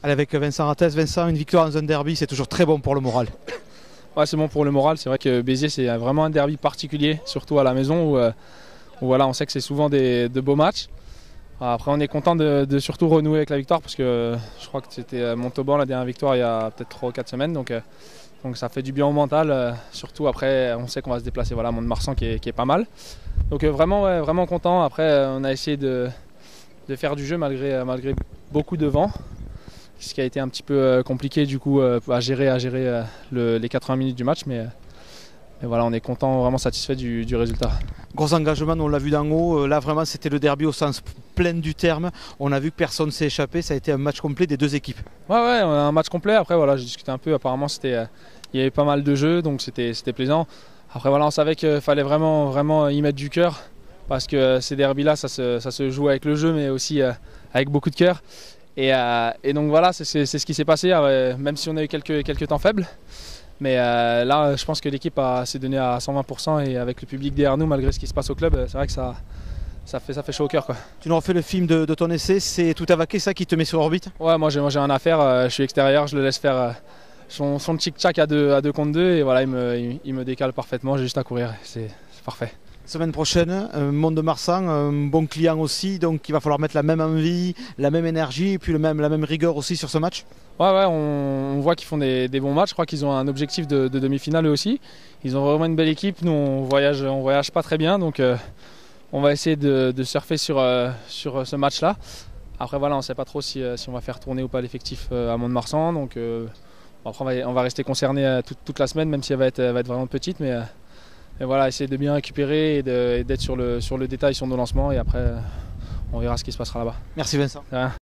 Allez, avec Vincent Rattès. Vincent, une victoire dans un derby, c'est toujours très bon pour le moral. Ouais, c'est bon pour le moral. C'est vrai que Béziers, c'est vraiment un derby particulier, surtout à la maison où voilà, on sait que c'est souvent de beaux matchs. Après, on est content de surtout renouer avec la victoire parce que je crois que c'était Montauban la dernière victoire il y a peut-être 3 ou 4 semaines. Donc ça fait du bien au mental. Surtout après, on sait qu'on va se déplacer à Mont-de-Marsan qui est pas mal. Donc vraiment, ouais, vraiment content. Après, on a essayé de faire du jeu malgré beaucoup de vent. Ce qui a été un petit peu compliqué du coup à gérer les 80 minutes du match. Mais voilà, on est content, vraiment satisfait du résultat. Gros engagement, on l'a vu d'en haut. Là, vraiment, c'était le derby au sens plein du terme. On a vu que personne ne s'est échappé. Ça a été un match complet des deux équipes. Ouais, on a un match complet. Après, voilà, j'ai discuté un peu. Apparemment, il y avait pas mal de jeux, donc c'était plaisant. Après, voilà, on savait qu'il fallait vraiment y mettre du cœur parce que ces derbys-là, ça se joue avec le jeu, mais aussi avec beaucoup de cœur. Et donc voilà, c'est ce qui s'est passé, même si on a eu quelques temps faibles. Mais là, je pense que l'équipe s'est donnée à 120% et avec le public derrière nous, malgré ce qui se passe au club, c'est vrai que ça fait chaud au cœur, quoi. Tu nous refais le film de ton essai, c'est tout avaqué ça qui te met sur orbite? Ouais, moi j'ai rien à faire, je suis extérieur, je le laisse faire son tic-tac à 2 contre 2 et voilà, il me décale parfaitement, j'ai juste à courir, c'est parfait. Semaine prochaine, Mont-de-Marsan, un bon client aussi, donc il va falloir mettre la même envie, la même énergie et puis la même rigueur aussi sur ce match. Ouais, on voit qu'ils font des bons matchs, je crois qu'ils ont un objectif de demi-finale eux aussi. Ils ont vraiment une belle équipe, nous on voyage pas très bien, donc on va essayer de surfer sur ce match-là. Après voilà, on ne sait pas trop si on va faire tourner ou pas l'effectif à Mont-de-Marsan, donc après on va rester concerné toute la semaine, même si elle va être vraiment petite, mais voilà, essayer de bien récupérer et d'être sur le détail sur nos lancements et après on verra ce qui se passera là-bas. Merci Vincent.